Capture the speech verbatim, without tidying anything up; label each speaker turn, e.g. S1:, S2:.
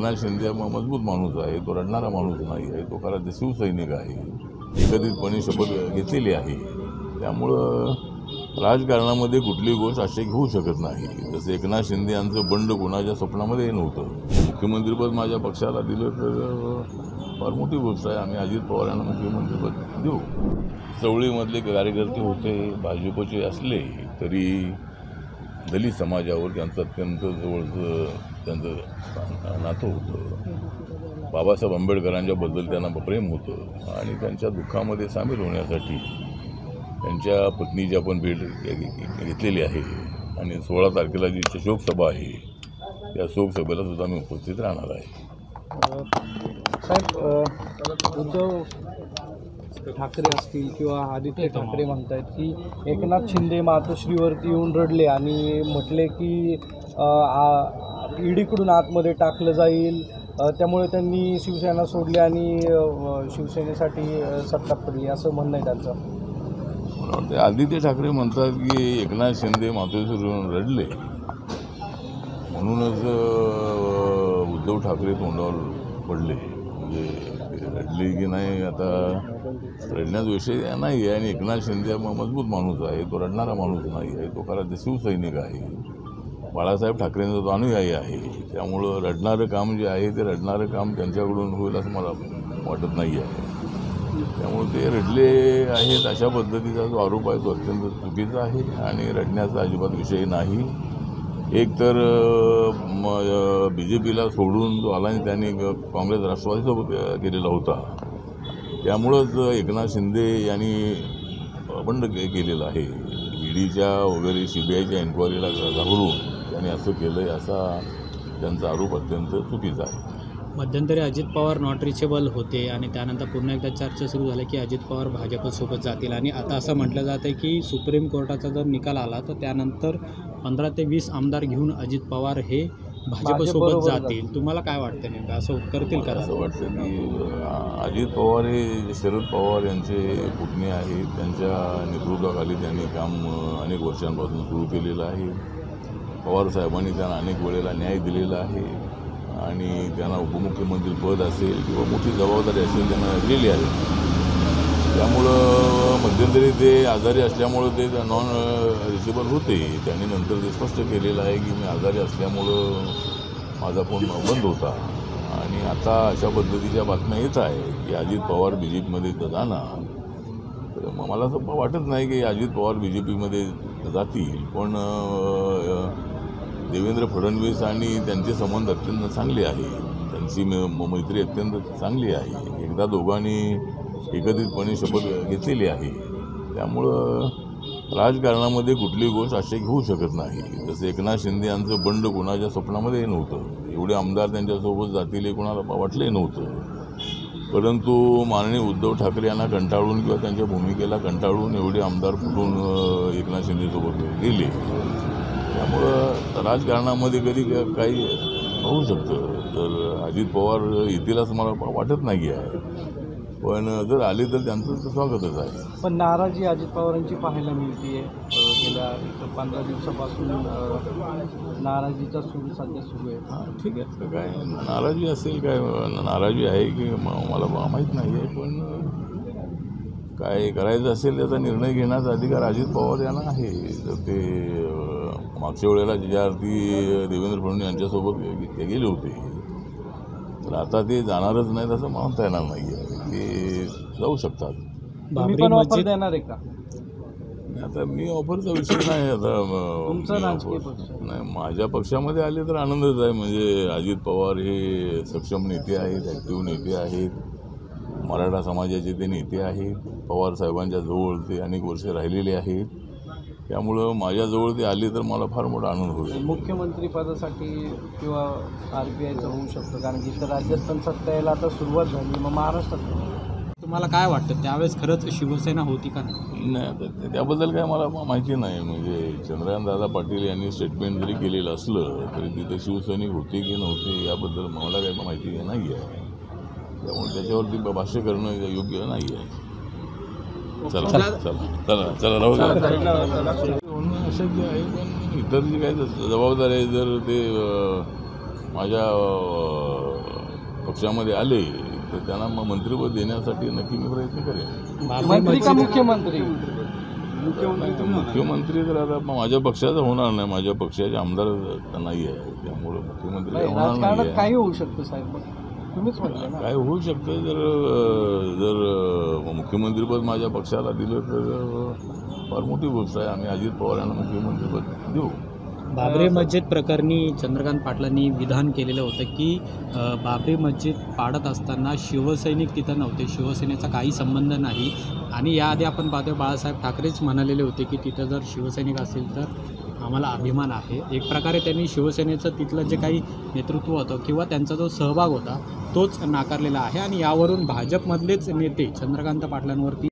S1: एकनाथ शिंदे हा मजबूत माणूस आहे, तो रडणारा माणूस नाही आहे, तो खरा शिवसैनिक आहे, एकत्रितपणे शपथ घेतलेली आहे. त्यामुळं राजकारणामध्ये कुठली गोष्ट अशी होऊ शकत नाही. जसं एकनाथ शिंदे यांचं बंड कोणाच्या स्वप्नामध्ये नव्हतं. मुख्यमंत्रीपद माझ्या पक्षाला दिलं तर फार मोठी गोष्ट आहे. आम्ही अजित पवार यांना मुख्यमंत्रीपद देऊ. चवळीमधले कार्यकर्ते होते, भाजपचे असले तरी दलित समाजावर त्यांचं अत्यंत जवळचं त्यांचं नातं होतं. बाबासाहेब आंबेडकरांच्याबद्दल त्यांना प्रेम होतं आणि त्यांच्या दुःखामध्ये सामील होण्यासाठी त्यांच्या पत्नीची आपण भेट घेतलेली आहे आणि सोळा तारखेला जी शोकसभा आहे त्या शोकसभेला सुद्धा मी उपस्थित राहणार आहे.
S2: साहेब, उद्धव ठाकरे असतील किंवा आदित्य ठाकरे म्हणतात की एकनाथ शिंदे मातोश्रीवरती येऊन रडले आणि म्हटले की ईडीकडून आतमध्ये टाकलं जाईल, त्यामुळे त्यांनी शिवसेना सोडली आणि शिवसेनेसाठी सत्ता पडली, असं म्हणणं आहे त्यांचं.
S1: मला वाटतं आदित्य ठाकरे म्हणतात की एकनाथ शिंदे मातोश्रीवरून रडले म्हणूनच उद्धव ठाकरे तोंडावर पडले. म्हणजे रडले की नाही आता रडण्याचा विषय नाही आहे. आणि एकनाथ शिंदे मजबूत माणूस आहे, तो रडणारा माणूस नाही आहे, तो खरा शिवसैनिक आहे, बाळासाहेब ठाकरेंचा तो अनुयायी आहे. त्यामुळं रडणारं काम जे आहे ते रडणारं काम त्यांच्याकडून होईल असं मला वाटत नाही आहे. त्यामुळे ते रडले आहेत अशा पद्धतीचा जो आरोप आहे तो अत्यंत चुकीचा आहे आणि रडण्याचा अजिबात विषय नाही. एक तर बी जे पीला सोडून जो अलायन्स त्यांनी काँग्रेस राष्ट्रवादीसोबत केलेला होता त्यामुळंच एकनाथ शिंदे यांनी बंड केलेलं आहे. ईडीच्या वगैरे सी बी आयच्या एन्क्वायरीला घाबरून त्यांनी असं केलं आहे असा त्यांचा आरोप अत्यंत चुकीचा आहे.
S3: मध्यंतरी अजित पवार नॉट रिचेबल होते आणि त्यानंतर पुन्हा एकदा चर्चा सुरू झाली की अजित पवार भाजपसोबत जातील आणि आता असं म्हटलं जातं आहे की सुप्रीम कोर्टाचा जर निकाल आला तर त्यानंतर पंधरा ते वीस आमदार घेऊन अजित पवार हे भाजपसोबत जातील. तुम्हाला काय वाटतं नेमकं असं करतील का?
S1: असं वाटतं की अजित पवार हे शरद पवार यांचे पुतणे आहेत. त्यांच्या नेतृत्वाखाली त्यांनी काम अनेक वर्षांपासून सुरू केलेलं आहे. पवार साहेबांनी त्यांना अनेक वेळेला न्याय दिलेला आहे आणि त्यांना उपमुख्यमंत्री पद असेल किंवा मोठी जबाबदारी असेल त्यांना दिलेली आहे. त्यामुळं मध्यंतरी ते आजारी असल्यामुळं ते नॉन रिचेबल होते. त्यांनी नंतर ते स्पष्ट केलेलं आहे की मी आजारी असल्यामुळं माझा फोन बंद होता आणि आता अशा पद्धतीच्या बातम्या येत आहे की अजित पवार बी जे पीमध्ये जाणार. तर मला असं वाटत नाही की अजित पवार बी जे पीमध्ये जातील. पण देवेंद्र फडणवीस आणि त्यांचे संबंध अत्यंत चांगले आहे, त्यांची मैत्री अत्यंत चांगली आहे. एकदा दोघांनी एकत्रितपणे शपथ घेतलेली आहे. त्यामुळं राजकारणामध्ये कुठली गोष्ट अशी होऊ शकत नाही. जसं एकनाथ शिंदे यांचं बंड कोणाच्या स्वप्नामध्ये नव्हतं. एवढे आमदार त्यांच्यासोबत जातील हे कोणाला वाटलंही नव्हतं. परंतु माननीय उद्धव ठाकरे यांना कंटाळून किंवा त्यांच्या भूमिकेला कंटाळून एवढे आमदार फुटून एकनाथ शिंदेसोबत गेले. त्यामुळं राजकारणामध्ये कधी काही होऊ शकतं. जर अजित पवार येतील असं मला वाटत नाही आहे, पण जर आले तर त्यांचं स्वागतच आहे.
S2: पण नाराजी अजित पवारांची पाहायला मिळते. गेल्या पंधरा दिवसापासून नाराजीचा सूर सध्या सुरू आहे.
S1: हां, ठीक आहे. काय नाराजी असेल, काय नाराजी आहे की मला माहीत नाही आहे, पण काय करायचं असेल त्याचा निर्णय घेण्याचा अधिकार अजित पवार यांना आहे. तर ते मागच्या वेळेला ज्यावरती देवेंद्र फडणवीस यांच्यासोबत ते गेले होते तर आता ते जाणारच नाहीत असं म्हणता येणार नाही आहे. ते जाऊ शकतात.
S2: तुम्ही पण ऑफर देणार आहे का?
S1: आता मी ऑफरचा विषय नाही. आता नाही, माझ्या पक्षामध्ये आले तर आनंदच आहे. म्हणजे अजित पवार हे सक्षम नेते आहेत, ॲक्टिव्ह नेते आहेत, मराठा समाजाचे ते नेते आहेत. पवार साहेबांच्या जवळ ते अनेक वर्षे राहिलेले आहेत. त्यामुळं माझ्याजवळ ते आले तर मला फार मोठा आनंद होईल.
S2: मुख्यमंत्री पदासाठी किंवा आर पी आयचं होऊ शकतं, कारण की इतर राज्यात पण सत्ता यायला आता सुरुवात झाली, मग महाराष्ट्रात
S3: तुम्हाला काय वाटतं त्यावेळेस खरंच शिवसेना होती का नाही?
S1: नाही, त्याबद्दल काय मला माहिती नाही. म्हणजे चंद्रकांतदादा पाटील यांनी स्टेटमेंट जरी केलेलं असलं तरी तिथे शिवसैनिक होते की नव्हते याबद्दल मला काही माहिती नाही आहे. त्यामुळे त्याच्यावरती भाष्य करणं योग्य नाही आहे. चला चला चला चला राहू द्या. होणं अशक्य आहे, पण इतर जी काही जबाबदारी आहे जर ते माझ्या पक्षामध्ये आले तर त्यांना मग मंत्रिपद देण्यासाठी नक्की मी प्रयत्न करेन.
S3: बाबरी
S2: मंत्री का
S3: मस्जिद
S2: मुख्यमंत्री?
S1: मुख्यमंत्री तर आता मग माझ्या पक्षाचा होणार नाही, माझ्या पक्षाचे आमदार नाही आहे, त्यामुळे मुख्यमंत्री काय होणार
S2: राजकारणात
S1: नाही
S2: काही होऊ शकतं साहेब, तुम्हीच म्हटलं ना.
S1: काय होऊ शकतं. जर अं, जर अं, मुख्यमंत्रीपद माझ्या पक्षाला दिलं तर अं, फार मोठी गोष्ट आहे. आम्ही अजित पवार यांना मुख्यमंत्रीपद देऊ.
S3: बाबरी मस्जिद प्रकरणी चंद्रकांत पाटलांनी विधान केलेलं होतं की अ, बाबरी मस्जिद पाडत असताना शिवसैनिक तिथं नव्हते, शिवसेनेचा काही संबंध नाही. आणि याआधी आपण पाहतो बाळासाहेब ठाकरेच म्हणालेले होते की तिथं जर शिवसैनिक असेल तर आम्हाला अभिमान आहे. एक प्रकारे त्यांनी शिवसेनेचं तिथलं जे काही नेतृत्व होतं किंवा त्यांचा जो सहभाग होता तोच नाकारलेला आहे. आणि यावरून भाजपमधलेच नेते चंद्रकांत पाटलांवरती